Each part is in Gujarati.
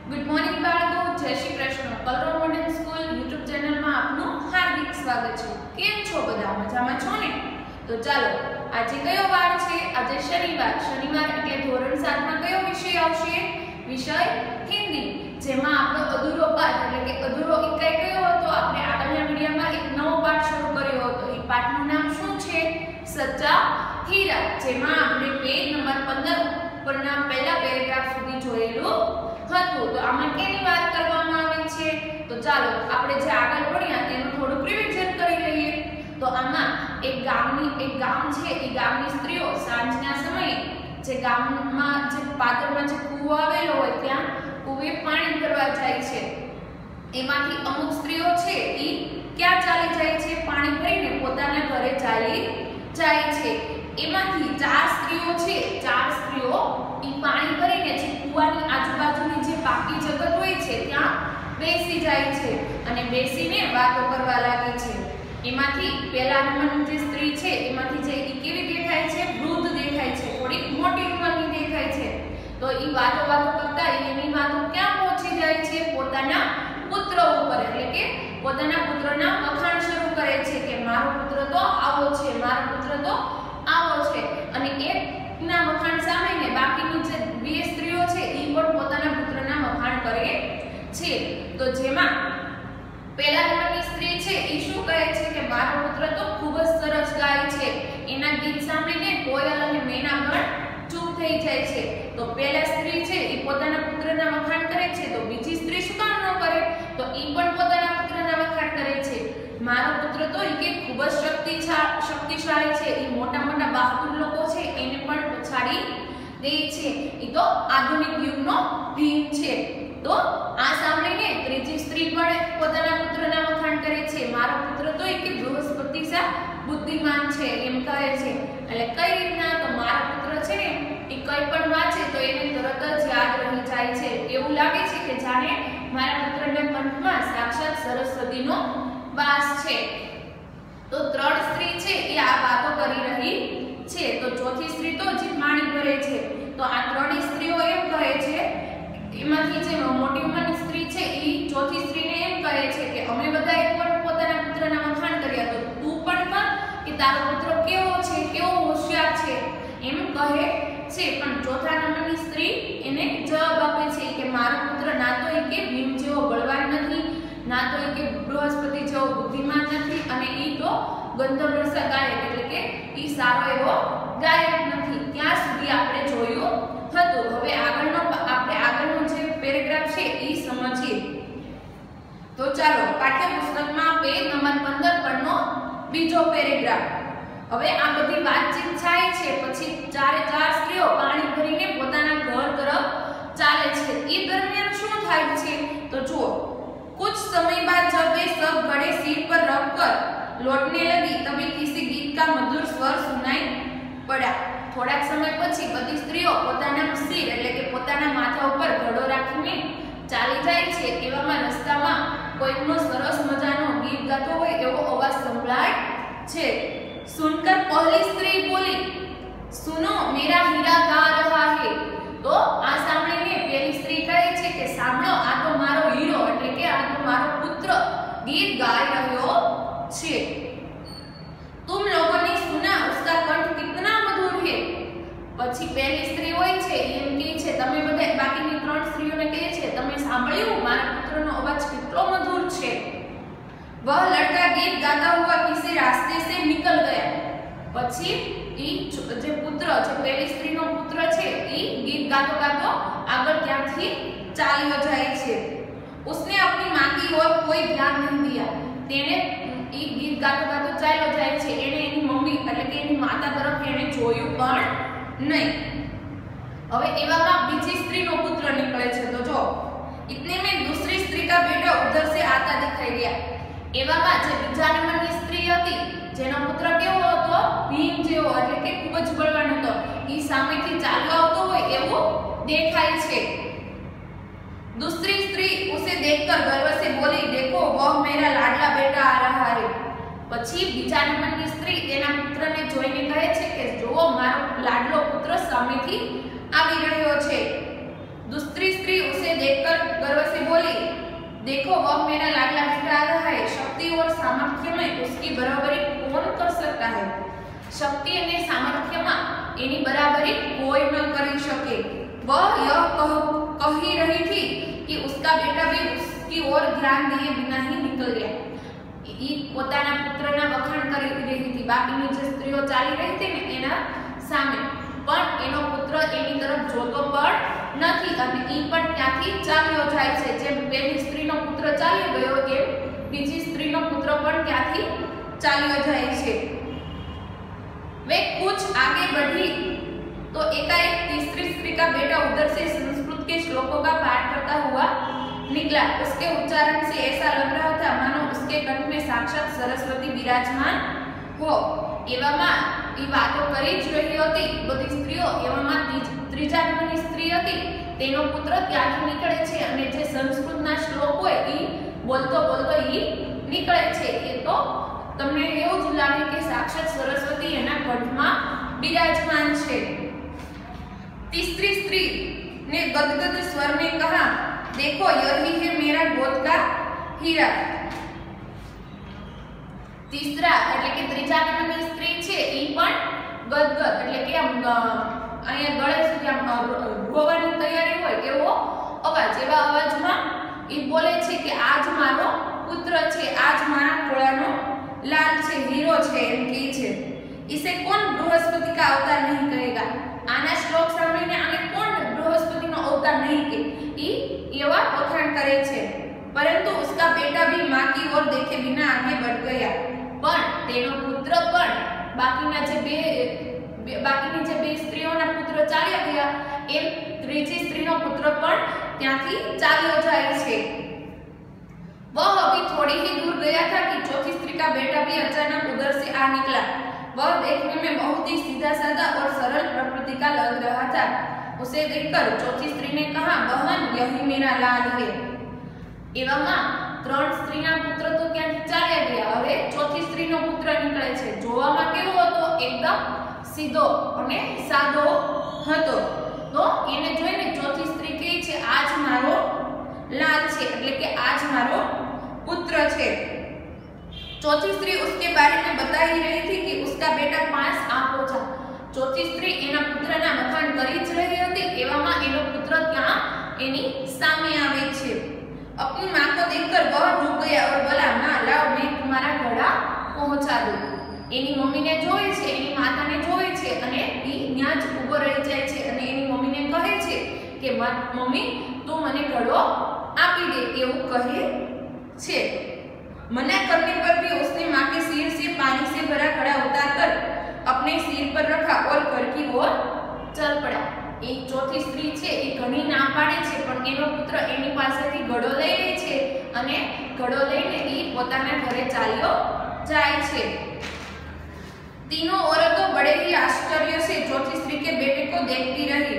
ગુડ મોર્નિંગ બાળકો, જય Shri Krishna. Kalrav modern school YouTube ચેનલમાં આપનું હાર્દિક સ્વાગત છે. કેમ છો બધા? મજામાં છો ને? તો ચાલો, આજે કયો વાર છે? આજે શનિવાર. શનિવાર એટલે ધોરણ 7 માં કયો વિષય આવશે? વિષય હિન્દી, જેમાં આપણો અધૂરો પાઠ એટલે કે અધૂરો ઇકાઈ કયો હતો? આપણે આગળના વિડિયોમાં એક નવો પાઠ શરૂ કર્યો હતો. એ પાઠનું નામ શું છે? સચ્ચા હીરા, જેમાં આપણે પેજ નંબર 15 ઉપરના પહેલા પેરેગ્રાફ સુધી જોયેલું હતું. તો આમાં કેની વાત કરવામાં આવી છે? તો ચાલો આપણે જે આગળ ભણ્યા તેનું થોડું રિવિઝન કરી લઈએ. તો આમાં એક ગામ છે, એ ગામની સ્ત્રીઓ સાંજના સમયે જે ગામમાં જે પાદરમાં જે કૂવો આવેલો હોય ત્યાં કૂવે પાણી ભરવા જાય છે. એમાંથી અમુક સ્ત્રીઓ છે એ ક્યાં ચાલી જાય છે? પાણી ભરીને પોતાના ઘરે ચાલી જાય છે. એમાંથી 4 સ્ત્રીઓ છે, 4 સ્ત્રીઓ ઈ પાણી ભરીને જે કૂવાની આજુબાજુની જે બાકી જગત હોય છે ત્યાં બેસી જાય છે અને બેસીને વાતો કરવા લાગે છે. એમાંથી પહેલા નંબરની જે સ્ત્રી છે એમાંથી જે ઈ કેવી દેખાય છે? વૃદ્ધ દેખાય છે, થોડી મોટી ઉંમરની દેખાય છે. તો ઈ વાતો કરતા એની વાતો ક્યાં પહોંચી જાય છે? પોતાના પુત્ર ઉપર, એટલે કે પોતાના પુત્રના વખાણ શરૂ કરે છે કે મારો પુત્ર તો આવો છે, મારો પુત્ર તો આવો છે. અને એકના વખાણ સાંભળીને બાકીની જે 2 સ્ત્રીઓ છે એ પણ પોતાના પુત્રના વખાણ કરે છે. તો જેમાં પહેલા નંબરની સ્ત્રી છે એ શું કહે છે કે મારો પુત્ર તો ખૂબ જ સરસ ગાય છે. એના ગીત સાંભળીને કોયલ અને મેના પણ ચૂપ થઈ જાય છે. તો પહેલા સ્ત્રી છે એ પોતાના પુત્રના વખાણ કરે છે, તો બીજી સ્ત્રી શું કામ ન કરે? તો એ પણ પોતાના પુત્રના વખાણ કરે છે. મારો પુત્ર તો એ કે ખૂબ જ શક્તિશાળી છે, એ મોટા મોટા બહાદુર લોકો છે એને પણ પછાડી દે છે, એ તો આધુનિક યુગનો ભીમ છે. તો આ સાંભળીને ત્રીજી સ્ત્રી પણ પોતાના પુત્રના વખાણ કરે છે. મારો પુત્ર તો એ કે બૃહસ્પતિ સા બુદ્ધિમાન છે એમ કહે છે. એટલે કઈ રીતના? તો મારો પુત્ર છે ને એ કઈ પણ વાંચે તો એને તરત જ યાદ રહી જાય છે. એવું લાગે છે કે જાણે મારા પુત્રના કંઠમાં સાક્ષાત સરસ્વતીનો વાસ છે. તો 3 સ્ત્રી છે એ આ વાતો કરી રહી છે. તો ચોથી સ્ત્રી તો જે પાણી ભરે છે. તો આ 3 સ્ત્રીઓ એમ કહે છે, એમાંથી જે મોટી ઉંમરની સ્ત્રી છે એ ચોથી સ્ત્રીને એમ કહે છે કે અમે બધાએ પણ પોતાના પુત્રના વખાણ કર્યા, તો તું પણ કર કે તારો પુત્ર કેવો છે, કેવો હોશિયાર છે એમ કહે છે. પણ ચોથા નંબરની સ્ત્રી એને જવાબ આપે છે કે મારો પુત્ર ના તો એ કે ભીમ જેવો બળવાન નથી, ના તો એ કે બૃહસ્પતિ જેવો બુદ્ધિમાન નથી, અને ઈ તો ગંધર્વ ગાયક એટલે કે ઈ સારો એવો ગાયક નથી. ત્યાં સુધી આપણે જોયું હતું. હવે આગળનો જે પેરેગ્રાફ છે ઈ સમજીએ. તો ચાલો પાઠ્યપુસ્તકમાં પેજ નંબર 15 પરનો બીજો પેરેગ્રાફ. હવે આ બધી વાતચીત થાય છે, પછી 4 સ્ત્રીઓ પાણી ભરીને પોતાના ઘર તરફ ચાલે છે. એ દરમિયાન શું થાય છે? તો જુઓ, कुछ समय बाद जब वे सब घड़े सिर पर रखकर लौटने लगी तभी किसी गीत का मधुर स्वर सुनाई पड़ा. થોડાક સમય પછી બધી સ્ત્રીઓ પોતાના સિર એટલે કે પોતાના માથા ઉપર ઘડો રાખીને ચાલી જાય છે. એવામાં રસ્તામાં કોઈનો સરસ મજાનો ગીત ગાતો હોય એવો અવાજ સંભળાય છે. સુનકર પહેલી સ્ત્રી બોલી, સુનો મેરા હીરા गा रहा है. તો આ સાંભળીને પહેલી સ્ત્રી કહે છે કે સાંભળો, આ તો મારો હીરો એટલે કે આ તો મારો પુત્ર ગીત ગાઈ રહ્યો છે. तुम लोगों ने सुना उसका कंठ कितना मधुर है. પછી પહેલી સ્ત્રી હોય છે એમ કહે છે, તમે બધા બાકીની 3 સ્ત્રીઓને કહે છે તમે સાંભળ્યું મારા પુત્રનો અવાજ કેટલો મધુર છે. वह लड़का गीत गाता हुआ किसी रास्ते से निकल गया. પછી ઈ જે પુત્ર, જે પહેલી સ્ત્રીનો પુત્ર છે ઈ ગીત ગાતો આગળ ત્યાંથી ચાલ્યો જાય છે. उसने अपनी मां की ओर कोई ध्यान नहीं दिया. તેણે ઈ ગીત ગાતો ચાલ્યો જાય છે. એને એની મમ્મી એટલે કે એની માતા તરફ એને જોયું પણ નહીં. હવે એવામાં બીજી સ્ત્રીનો પુત્ર નીકળે છે. તો જો इतने में दूसरी स्त्री का बेटा उधर से आता दिखाई दिया. એવામાં જે બીજા નંબરની સ્ત્રી હતી જેનો પુત્ર કેવો હતો? ભીમ જેવો એટલે કે ખૂબ જ બળવાન હતો. ઈ સામેથી ચાલ્યો આવતો હોય એવું દેખાય છે. दूसरी स्त्री उसे देखकर गर्व से बोली, देखो वह मेरा लाडला बेटा आ रहा है. પછી બીજા નંબરની સ્ત્રી તેના પુત્રને જોઈને કહે છે કે જુઓ મારો લાડલો પુત્ર સામેથી આવી રહ્યો છે. दूसरी स्त्री उसे देखकर गर्व से बोली, देखो वह मेरा लाडला बेटा आ रहा है। शक्ति और सामर्थ्य में उसकी बराबरी कौन कर सकता है? शक्ति અને સામર્થ્યમાં એની બરાબરી કોઈ ન કરી શકે। वह यह कही रही थी कि उसका बेटा भी उसकी ओर ध्यान दिए बिना ही निकल गया। ई પોતાના પુત્રના વખાણ કરી રહી હતી। બાકીની જે સ્ત્રીઓ ચાલી રહી હતી ને એના સામે, પણ એનો પુત્ર એની તરફ જોતો પણ નથી અને ઈ પણ ત્યાંથી ચાલ્યો જાય છે। જેમ પહેલી સ્ત્રીનો પુત્ર ચાલ્યો ગયો એમ બીજી સ્ત્રીનો પુત્ર પણ ત્યાંથી ચાલ્યો જાય છે। वे कुछ आगे बढ़ी तो एकाएक तीसरी स्त्री का बेटा उधर से संस्कृत के श्लोकों का पाठ करता हुआ निकला। उसके उच्चारण से ऐसा लग रहा था मानो उसके कंठ में साक्षात सरस्वती विराजमान हो। एવામાં એ વાતો કરી જ રહી હતી બધી સ્ત્રીઓ। એવામાં ત્રીજા નંબરની સ્ત્રી હતી તેનો પુત્ર ત્યાંથી નીકળે છે અને જે સંસ્કૃતના શ્લોક હોય એ બોલતો બોલતો એ નીકળે છે। એ તો તમને એવું જ લાગે કે સાક્ષાત સરસ્વતી એના કંઠમાં બિરાજમાન છે। तीसरी स्त्री ने गदगद स्वर में कहा, देखो यही है मेरा गोद का हीरा। तीसरा એટલે કે ત્રીજા નંબરની સ્ત્રી છે ઈ પણ ગદગદ એટલે કે આમ અહીંયા ગળે સુધી આમ રોવાની તૈયારી હોય એવો અવાજ, એવા અવાજમાં ઈ બોલે છે કે આજ મારો પુત્ર છે, આજ મારા ખોળાનો लाल छे, हीरो छे एम के छे। इसे कौन बृहस्पति का अवतार नहीं कहेगा? आना श्लोक सांभळीने आने कोण बृहस्पतिनो अवतार नहीं के ई एवा वखाण करे छे। परंतु उसका बेटा भी मां की ओर देखे बिना आगे बढ़ गया। पण तेनो पुत्र पण बाकीनी जे बे स्त्रीओना पुत्र चाल्या गया एम त्रीजी स्त्रीनो पुत्र पण त्यांथी चाल्यो जाय छे। वह अभी थोड़ी ही दूर गया था कि चौथी स्त्री का बेटा भी अचानक उधर से आ निकला। वह देखने में बहुत ही सीधा साधा और सरल प्रकृति का लग रहा था। उसे देखकर चौथी स्त्री ने कहा, बहन यही मेरा लाल है। एવામાં ત્રણ સ્ત્રીના પુત્ર તો ક્યાંથી ચાલ્યા ગયા, હવે ચોથી સ્ત્રીનો પુત્ર નીકળે છે। જોવામાં કેવો હતો? એકદમ સીધો અને સાદો હતો। તો એને જોઈને ચોથી સ્ત્રી કહે છે, આજ મારો लाल छे એટલે કે આજ મારો પુત્ર છે। चौथी स्त्री उसके बारे में बता ही रही थी कि उसका बेटा पास आ पहुंचा। चौथी स्त्री एना पुत्रना વખાણ કરી જ રહી હતી એવામાં એનો પુત્ર ત્યાં એની સામે આવે છે। अपनी मां को देखकर वह रुक गया और बोला, मां लाओ मैं तुम्हारा घड़ा पहुंचा दूं। એની મમ્મીને જોવે છે, એની માતાને જોવે છે અને ઈ ન્યા જ ઊભો રહી જાય છે અને એની મમ્મીને કહે છે કે મમ્મી તું મને ઘડો आपी दे એવું કહે છે। मना करने पर भी उसने मां के सिर से पानी से भरा घड़ा उतारकर अपने सिर पर रखा और घर की ओर चल पड़ा। एक चौथी स्त्री छे ए घणी ना पाडे छे पण एनो पुत्र एनी पासेथी घड़ो लई લે છે અને ઘડો લઈને ઈ પોતાના ઘરે ચાલ્યો જાય છે। तीनों औरतों बड़े ही आश्चर्य से चौथी स्त्री के बेटे को देखती रही।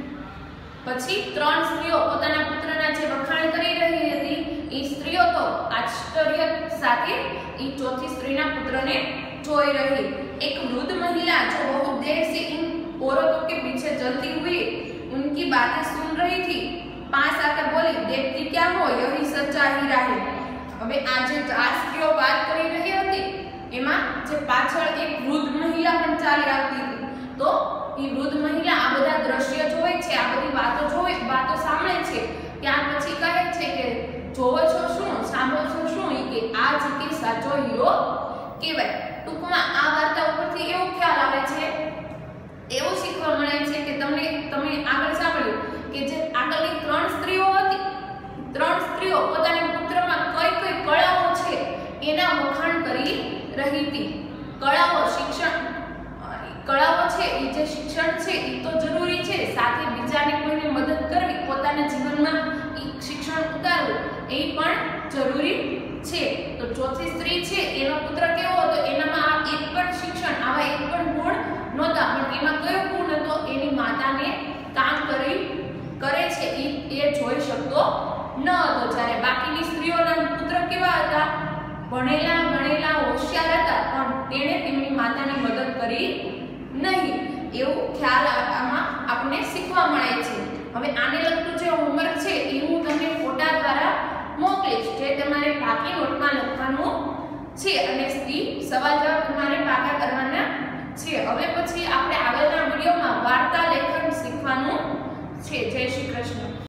પછી ત્રણ સ્ત્રીઓ પોતાના પુત્રના જે વખાણ કરી રહી હતી એ સ્ત્રીઓ તો આશ્ચર્ય સાથે એ ચોથી સ્ત્રીના પુત્રને જોઈ રહી। एक वृद्ध महिला जो बहुत देर से इन औरतों के पीछे चलती हुई उनकी बातें सुन रही थी पास आकर बोली, देखती क्या हो यही सच्चा हीरा है। હવે આ જે ચાર સ્ત્રીઓ વાત કરી રહી હતી એમાં જે પાછળ એક વૃદ્ધ મહિલા પણ ચાલી આવતી હતી તો એ વૃદ્ધ મહિલા આ બધા દ્રશ્ય જોવે છે, આ બધી વાતો સાંભળે છે। ત્યાર પછી કહે છે કે જોવો છો શું, સાંભળો છો શું, એ કે આ જ કે સાચો હીરો કહેવાય। ટૂંકમાં આ વાર્તા ઉપરથી એવો ખ્યાલ આવે છે, એવું શીખવા મળે છે કે તમે આગળ સાંભળ્યું કે જે આગળની ત્રણ સ્ત્રીઓ હતી, ત્રણ સ્ત્રીઓ પોતાના પુત્રમાં કઈ કઈ કળાઓ છે એના વખાણ કરી રહી હતી। કળાઓ છે એ જે શિક્ષણ છે એ તો જરૂરી છે, સાથે બીજાને કોઈને મદદ કરવી, પોતાના જીવનમાં એ શિક્ષણ ઉતારવું એ પણ જરૂરી છે। તો ચોથી સ્ત્રી છે એનો પુત્ર કેવો હતો, એનામાં એક પણ શિક્ષણ, આવા એક પણ ગુણ નહોતા, પણ એમાં કયો ગુણ હતો, એની માતાને કામ કરે છે એ જોઈ શકતો ન હતો। જ્યારે બાકીની સ્ત્રીઓના પુત્ર કેવા હતા, ભણેલા ગણેલા હોશિયાર હતા પણ તેણે તેમની માતાની મદદ કરી नहीं एवं ख्याल आपने सीखवा मळे छे। હવે આને લગતું જે હોમવર્ક છે એ હું તમને ફોટા દ્વારા મોકલીશ, જે તમારે પાકી નોટમાં લખવાનું છે અને સવાલ જવાબ તમારે પાકા કરવાના છે. હવે પછી આપણે આગળના વિડીયોમાં વાર્તા લેખન શીખવાનું છે. જય શ્રી કૃષ્ણ.